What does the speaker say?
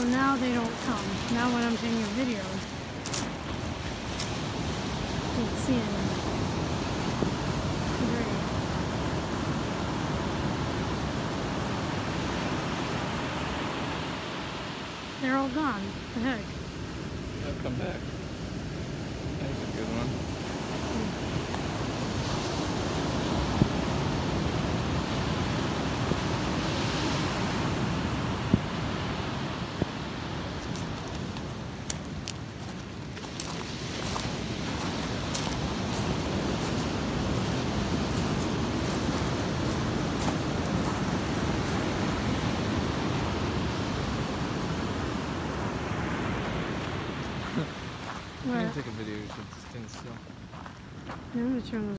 now they don't come. Now when I'm taking a video, you can see them. Great. They're all gone. What the heck? They'll come back. That's a good one. You can take a video, you should stand still. I'm gonna turn